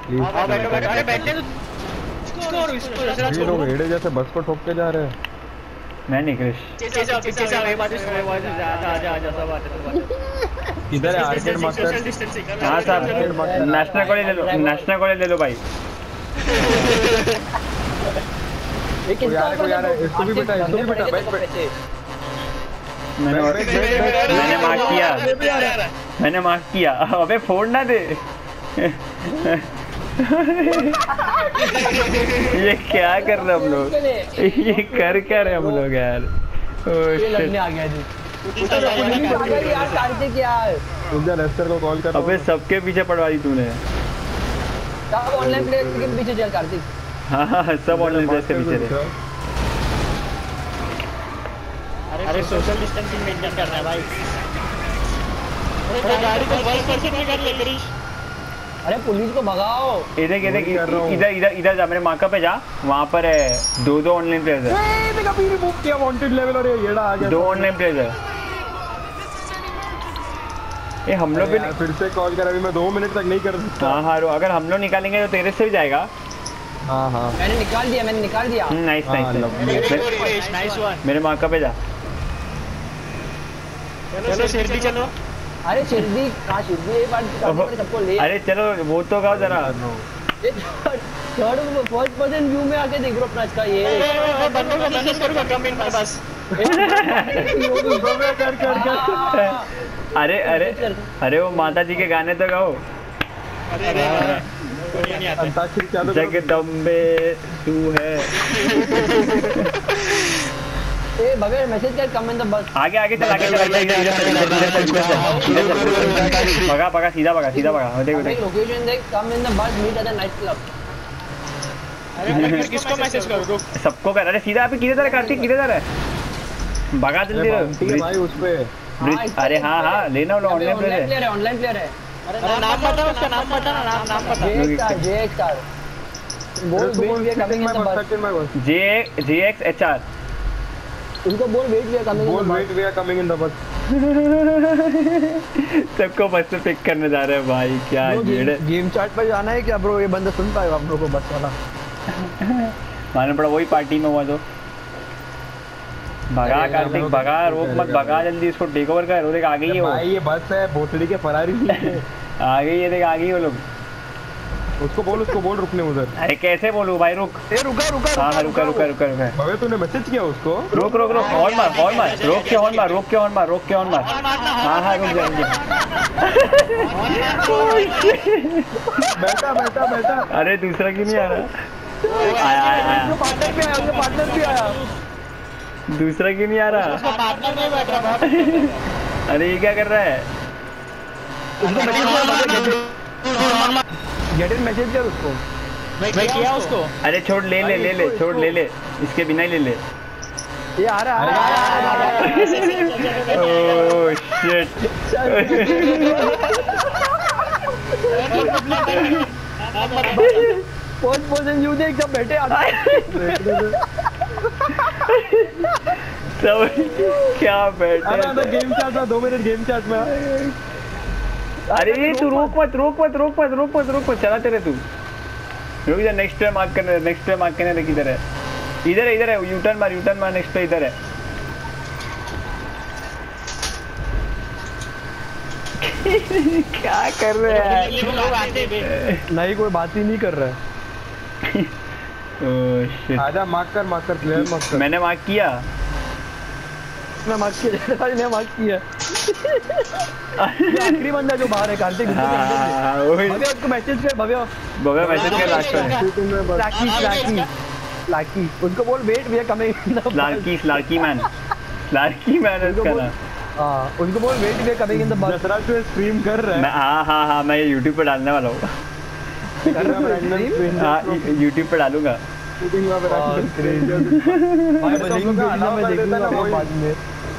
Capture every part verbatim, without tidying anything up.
आओ बैठो बैठो, अरे बैठने दो इसको और इसको जरा ये लोग हेड़े जैसे बस को ठोक के जा रहे हैं। मैं नहीं क्रिश पीछे जाओ पीछे जाओ, ये बाजू से बाजू से आजा आजा आजा सब आते सब आते। इधर है आर्केड मास्टर। हाँ साहब नेशनल कॉलेज ले लो, नेशनल कॉलेज ले लो भाई। कोई आ रहा है कोई आ रहा है, इसको भी बिठा इसको भी बिठा बैठ बैठ। मैंने मैंने मार्क किया मैंने मार्क किया। अबे फोड़ ना दे। ये क्या कर रहे हम लोग, ये कर क्या रहे हम लोग यार। लड़ने आ गया जी यार कार्तिक यार। उधर लेस्टर को कॉल कर। अबे सबके पीछे पड़वा दी तूने। सब ऑनलाइन प्लेयर के पीछे चल कार्तिक। हाँ हाँ सब ऑनलाइन प्लेयर के पीछे थे। अरे सोशल डिस्टेंसिंग मेंटेन करना है भाई। अरे गाड़ी को बस परसेंट में कर ले क्रिश। अरे पुलिस को भगाओ। इधर इधर इधर इधर इधर जा, मेरे माका पे जा, वहाँ पर है दो दो ऑनलाइन प्लेयर्स है। ए देखा भी रिमूव किया वांटेड लेवल और ये येड़ा आ गया। दो ऑनलाइन प्लेयर्स है। ये हम लोग भी फिर से कॉल कर, अभी मैं दो मिनट तक नहीं कर सकता। हाँ हाँ अगर हम लोग निकालेंगे तो तेरे से भी जाएगा। हाँ हाँ मैंने निकाल दिया मैंने निकाल दिया। Nice nice nice one. मेरे माका पे जा। चलो शिरडी चलो। अरे शिरडी कहाँ शिरडी ये बात सबको ले। अरे चलो वो तो गाओ जरा। थर्ड फर्स्ट पर्सन व्यू में आके देख लो अपना इसका ये। बंदों को मैसेज करूँगा कम इन बस। कर कर कर। अरे अरे अरे वो माता जी के गाने तो गाओ। अंताक्षरी चालू करो। जगदम्बे तू है। ए भवे मैसेज कर कम इन द बस। आगे आगे चल आगे चल इधर इधर इधर भगा भगा सीधा भगा सीधा भगा। देख देख लोकेशन देख come in the bus meet at the night club. अरे किसको मैसेज करूँ रुक। सबको कर। अरे सीधा पे किधर जा रहा है कार्तिक, किधर जा रहा है? भगा जल्दी भाई उस पे। अरे हाँ हाँ लेना वाला ऑनलाइन प्लेयर है। ऑनलाइन प्लेयर है। अरे नाम बता उसका नाम बता ना नाम नाम बता। जे एक्स आर बोल wait we are coming in the bus. J J X H R उनको बोल wait we are coming in the bus. बोल wait we are coming in the bus. सबको बस से पिक करने जा रहे हैं भाई। क्या जेड़ गेम चैट पर जाना है क्या ब्रो? ये बंदा सुन पाएगा हम लोग को बस वाला? मालूम पड़ा वही पार्टी में हुआ तो। भगा कार्तिक भगा, रोक मत, भगा जल्दी इसको टेक ओवर कर। देख आ गई है वो भाई, ये बस है भोसड़ी के फरारी आ गई है, देख आ गई वो लोग। उसको बोल उसको बोल रुकने उधर। अरे कैसे बोलूं भाई, रुक। ए रुका रुका हाँ हाँ रुका रुका रुका रुका। भवे तूने मैसेज किया उसको? रोक रोक रोक, हॉर्न मार हॉर्न मार, रोक के हॉर्न मार, रोक के हॉर्न मार, रोक के हॉर्न मार। हाँ हाँ रुक जा रुक जा। बैठा बैठा बैठा। अरे दूसरा क्यों नहीं आ रहा? आया आया आया। पार्टनर भी आया, उसका पार्टनर भी आया। दूसरा क्यों नहीं आ रहा? पार्टनर नहीं बैठ रहा। अरे ये क्या कर रहा है? गेट इन मैसेज कर उसको। मैं किया उसको। अरे छोड़, ले ले ले ले छोड़, ले ले, इसके बिना ही ले ले। ये आ रहा है। Oh shit. Post position you देख जब बैठे आ सब क्या बैठे तो गेम चैट में दो मिनट गेम चैट में। अरे तू रोक मत रोक मत रोक मत रोक मत रोक मत चलाते रहे तू। रुक जा, नेक्स्ट पे मार्क करने, नेक्स्ट पे मार्क करने, इधर है इधर है इधर है, यू टर्न मार, यू टर्न मार, नेक्स्ट पे इधर है। क्या कर रहे हैं? नहीं कोई बात ही नहीं कर रहा है। Oh shit. आजा मार्क कर मार्क कर प्लेयर मार्क कर। मैंने मार्क किया। मैं मार्क किया, मैंने मार्क किया। आखिरी बंदा जो बाहर है कार्तिक। हां वही। भव्य उसको मैसेज कर, भव्य भव्य मैसेज कर लास्ट में। लाकी लाकी लाकी उसको बोल wait we are coming. Lucky Lucky man, Lucky man उसका नाम। हां उनको बोल wait we are coming in the bus. जसरा तू स्ट्रीम कर रहा है? मैं हां हां हां मैं YouTube पे डालने वाला हूं। हां YouTube पे डालूंगा। शूटिंग में मेरा स्क्रीन भाई बजेंगे मैं देखूंगा बाद में।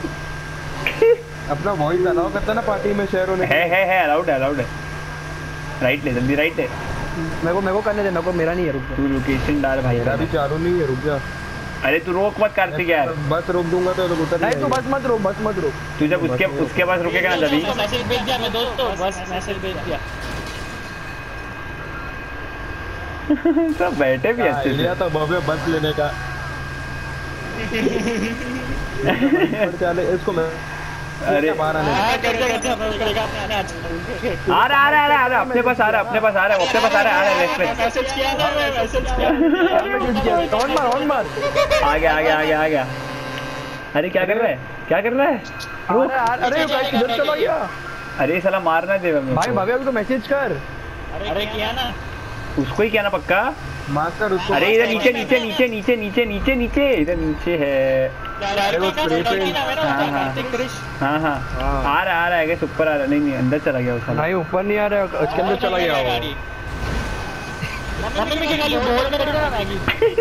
अपना वॉइस अलाउ करता ना पार्टी में शेयर होने। है है है अलाउड है अलाउड है। राइट ले जल्दी, राइट है। मेरे को मेरे को करने दे, मेरे को मेरा नहीं है। रुक तू लोकेशन डाल भाई। मेरा भी चालू नहीं है, रुक जा। अरे तू रोक मत कार्तिक यार। बस रोक दूंगा तो उतर नहीं तू बस मत रोक, बस मत रोक। तू जब उसके उसके पास रुकेगा ना तभी। मैसेज भेज दिया मैं दोस्तों, बस मैसेज भेज दिया। सब बैठे भी अच्छे से। आइडिया तो भव्य बस लेने का। चले इसको मैं अरे बाहर आने हाँ, करते करते अपना निकलेगा अपने आने आज। आ रहा आ रहा आ रहा आ रहा अपने पास आ रहा अपने पास आ रहा अपने पास आ रहा आ रहा लेफ्ट पे। मैसेज किया ना मैं मैसेज किया। ऑन मार ऑन मार आ गया आ गया आ गया आ गया। अरे क्या कर रहा है क्या कर रहा है? अरे अरे गाइस किधर चला गया अरे साला मारना दे मेरे भाई को। भव्य को मैसेज कर अरे किया ना। उसको ही क्या ना पक्का। मास्टर उसको। अरे इधर नीचे नीचे नीचे नीचे नीचे नीचे नीचे इधर नीचे है। लड़की का लड़की ना मेरा हाँ, हाँ। कार्तिक क्रिश। हाँ हाँ आ रहा आ रहा है कैसे ऊपर आ रहा नहीं नहीं अंदर चला गया उसका। भाई ऊपर नहीं आ रहा उसके अंदर चला गया वो गाड़ी। मम्मी में क्या बोल में करेगा मैगी।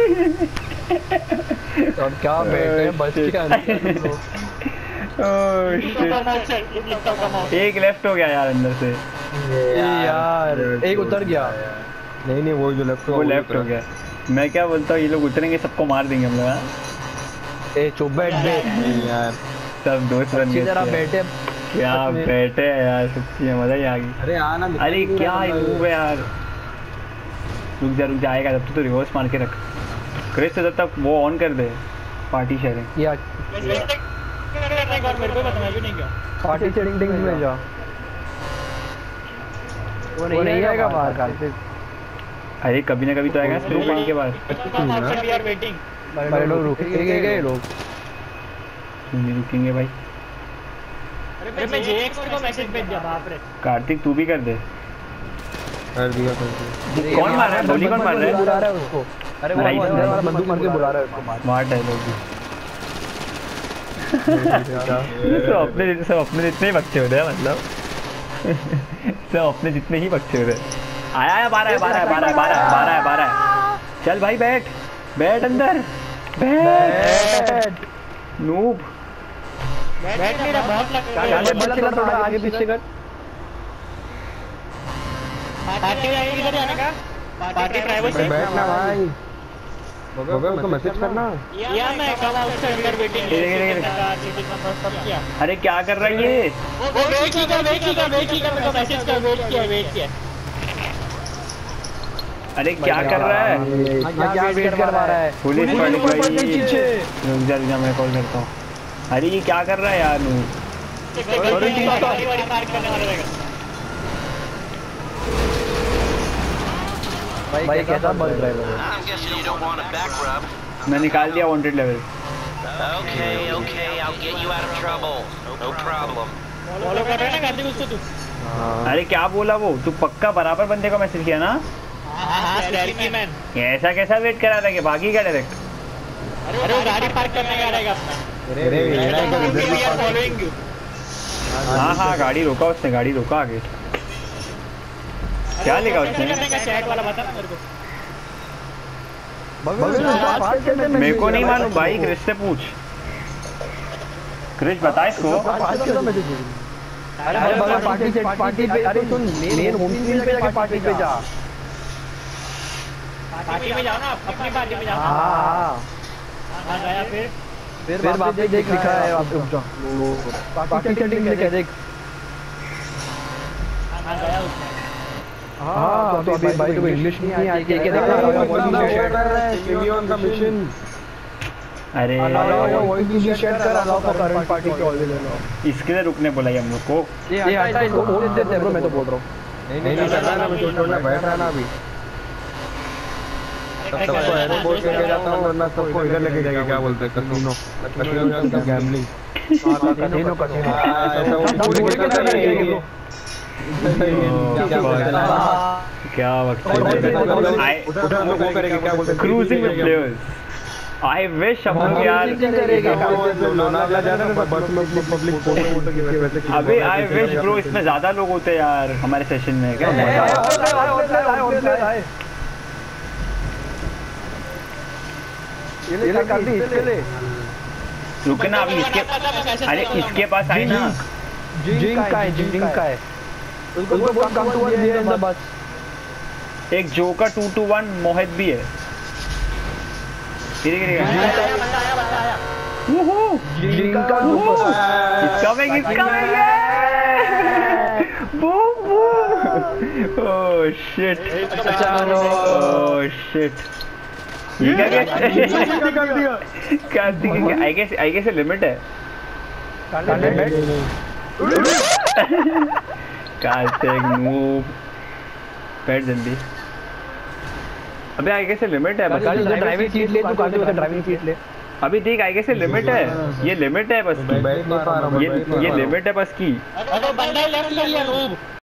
और क्या बैठे हैं बस के अंदर ओह शिट। एक लेफ्ट हो गया यार अंदर से। यार एक उतर गया नहीं नहीं वो जो लेफ्ट वो लेफ्ट हो गया। मैं क्या बोलता हूँ ये लोग उतरेंगे सबको मार देंगे हम लोग। हाँ? ए चुप बैठ बे नहीं यार। सब दोस्त बन अच्छी गए तरह थे। बैठे क्या बैठे हैं यार सच्ची में मजा ही आ गई। अरे आना अरे क्या मूव है यार। रुक जा रुक जा आएगा तब तो, तो रिवर्स मार के रख। क्रिस जब तक वो ऑन कर दे पार्टी शेयरिंग। या एक बार मेरे को बता मैं भी नहीं गया। पार्टी सेटिंग टिंग में जा वो नहीं आएगा बाहर का। अरे कभी ना कभी तो आएगा स्प्रे पेंट के बाद। We are waiting. भाई लोग रुकेंगे गए लोग नहीं रुकेंगे भाई। अरे मैं जेएक्स को मैसेज भेज दिया बाप रे। कार्तिक तू भी कर दे। कर दिया कर दिया। कौन मार रहा है गोली कौन मार रहा है? बुला रहा है उसको अरे वो Nice. अंदर वाला बंदूक मार के बुला रहा है उसको मार स्मार्ट डायलॉग भी। सब अपने जितने सब अपने जितने ही बच्चे हो रहे हैं मतलब। सब अपने जितने ही बच्चे हो रहे हैं। आया है बारह है बारह है बारह है बारह है बारह है बारह है। चल भाई बैठ बैठ अंदर बैठ नूब। बैठ नहीं रहा बहुत लग रहा गाने है। बदला थोड़ा आगे पीछे कर पार्टी में आएगी किधर जाने का? Party privacy. बैठना भाई। भव्य उसको मैसेज करना। या मैं come outside we are waiting. ये देख, ये देख। सीटिंग नंबर सब किया। अरे क्या कर रहा है ये? वो वेट किया वेट किया वेट किया मेरे को मैसेज कर वेट किया वेट किया। अरे क्या कर रहा है? क्या वेट करवा रहा है पुलिस वाली भाई पीछे रुक जा रुक जा मैं कॉल करता हूँ। अरे ये क्या कर रहा है यार नूब? गाड़ी वाड़ी पार्क करने वाला रहेगा। भाई कैसा बस ड्राइवर है I'm guessing you don't want a back rub. मैं निकाल दिया wanted level. Okay, okay, I'll get you out of trouble. No problem. Follow कर रहा है ना कार्तिक उसको तू? अरे क्या बोला वो? तू पक्का बराबर बंदे को मैसेज किया ना? हाँ हाँ स्लैरिकी मैन। ऐसा कैसा वेट करा था कि भागी गया डायरेक्ट? अरे वो गाड़ी पार्क करने का रहेगा अपना। अरे We are following you। हाँ हाँ गाड़ी रोका उसने गाड़ी रोका आगे। क्या लिखा उसने? करने का चैट वाला बता ना मेरे को। मेरे को नहीं मालूम भाई क्रिश से पूछ। क्रिश बता इसको। अरे बाबा पार्टी से पार्टी पे अरे सुन मेन होम स्क्रीन पे जाके पार्टी पे जा पार्टी में जाओ ना अपनी पार्टी में जाओ। हां हाँ गया फिर। फिर वापस देख लिखा है वहां पे रुक जा पार्टी सेटिंग में देख। हाँ गया उसने। हाँ तो अभी भाई तो इंग्लिश नहीं आती है क्या देख रहा है मिलियन का मिशन। अरे वॉइस भी शेयर कर अलाउ फॉर करंट पार्टी के ऑल लो इसके लिए रुकने बोला हम लोग को। ये हटा इसको बोल देते ब्रो मैं तो बोल रहा हूं नहीं नहीं करना ना मैं छोड़ बैठ रहा ना अभी। तब तक तो एरो बोल के जाता हूँ वरना सबको इधर लेके जाएगा क्या बोलते हैं कसिनो कसिनो का गैम्बलिंग। कसिनो कसिनो ऐसा वो पूरी के करना क्या वक्त cruising with players. I wish हम लोग यार लोनावला जाना ना बस में पब्लिक फोटो फोटो की वजह से। अबे आई विश ब्रो इसमें ज्यादा लोग होते यार हमारे सेशन में। क्या ये ले कर दी इसके ले रुकना अभी इसके। अरे इसके पास आई ना जिंक का है जिंक का है उसको बोल come to one in the bus. एक joker two two one Mohit भी है। गिरे गिरे जिंक का इसका में इसका में boom boom oh shit oh shit ये क्या क्या I guess I guess limit है कार्तिक नूब बैठ जल्दी अबे आई गेस लिमिट है बस ड्राइविंग सीट ले तू कार्तिक से ड्राइविंग सीट ले अभी देख आई गेस लिमिट है ये लिमिट है बस की बैठ नहीं पा रहा हूँ, ये बैठ नहीं ये पा रहा हूँ। लिमिट है बस की अरे बंदा लेफ्ट ले लिया रूम